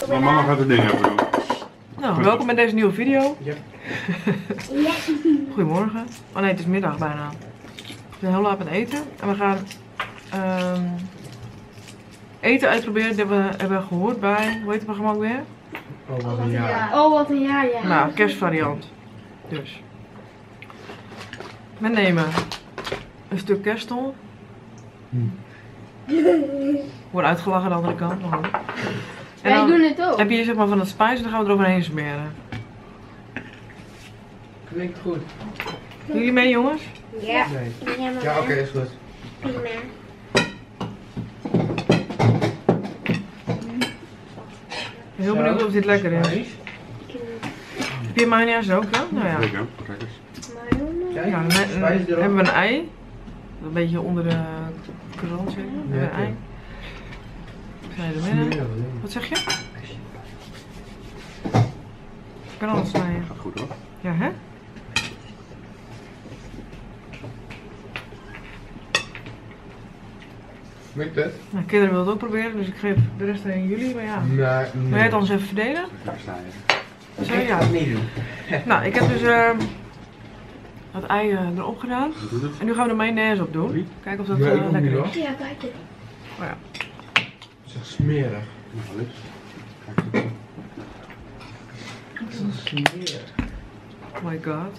Maar mama gaat het ding even doen. Nou, welkom bij deze nieuwe video. Ja. Goedemorgen. Oh nee, het is middag bijna. We zijn heel laat aan het eten. En we gaan eten uitproberen dat we hebben gehoord bij, hoe heet het programma ook weer? Oh, wat een jaar. Oh, wat een jaar, ja. Nou, kerstvariant. Dus. We nemen een stuk kerststol. Wordt uitgelachen aan de andere kant. Maar goed. En Wij dan doen het ook. heb je hier zeg maar van het spijs en dan gaan we eroverheen smeren. Klinkt goed. Doen jullie mee, jongens? Ja. Nee. Ja, oké, is goed. Prima. Ik ben heel benieuwd of dit lekker is. Spijs. Heb je mayonaise ook wel? Nou ja. Lekker, kijk eens. Kijk, Ja, dan spijs erop. hebben we een ei. Een beetje onder de krant zitten. We hebben een ei. Snij je er midden. Wat zeg je? Ik kan alles snijden. Gaat goed hoor. Ja, hè? Lukt het? Nou, kinderen willen het ook proberen, dus ik geef de rest aan jullie. Maar ja, Nee. wil jij het anders even verdelen? Ga ik snijden. Zo, Ik ga ja. het niet doen. Nou, ik heb dus het ei erop gedaan. Wat doet het? En nu gaan we de mayonaise op doen. Kijken of dat Nee, ik ook lekker niet, is. Ja, kijk het. Oh ja. Het is echt smerig. Nou, lips. Kijk eens. Het is echt smerig. Oh my god.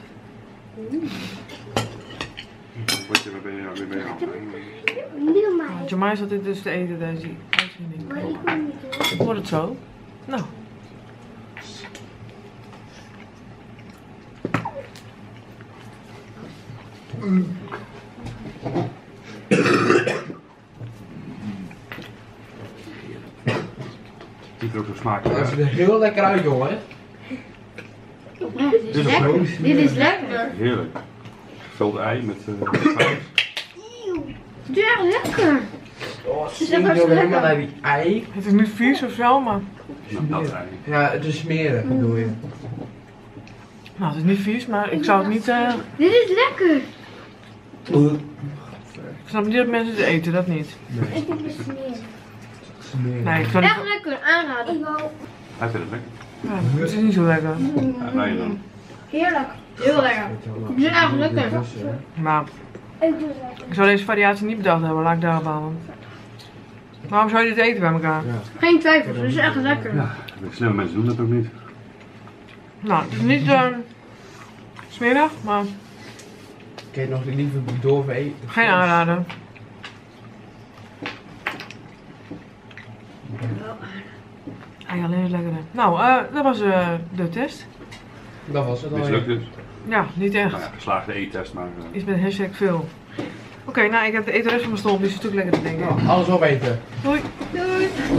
Word je weer bij je hand. Niet op mij. Jamai zat dit dus te eten, deze uitzending. Maar ik wil niet hoor. Wordt het zo? Nou. Ziet er ook zo smakelijk Het ziet uit. er heel lekker uit, jongen. Oprecht, dit is Dit is lekker. Dit is lekker. Heerlijk. Gevuld ei met saus. Het is echt lekker. Oh, het is is echt helemaal lekker. naar die ei. Het is niet vies of zo, maar... Nou, dat ei. Ja, het is smerig, bedoel je. Nou, het is niet vies, maar ik zou het niet... Dit is lekker. Ik snap niet dat mensen het eten, dat niet. Nee, Ik vind het smerig. smerig. Nee, ik zou niet... Echt lekker, aanraden. Ik wou. Hij vindt het lekker. Ja, het is niet zo lekker. Ja, wij dan. Heerlijk. Heel lekker. Het is echt lekker. Maar Ik doe het. ik zou deze variatie niet bedacht hebben, laat ik daarop houden. Waarom zou je dit eten bij elkaar? Ja. Geen twijfel, het is echt lekker. Ja, slimme mensen doen dat ook niet. Nou, het is niet smerig, maar Kun je nog liever bedorven eten? geen aanrader. Hij alleen is lekkerder. Nou, dat was de test. Dat was het al. Mislukt dus. Ja, niet echt. Nou ja, geslaagde eettest, maar... Iets met hashtag veel. Oké, nou ik heb de eteres van mijn stol, die is een stuk lekkerder denk ik. Nou, alles opeten. Doei! Doei.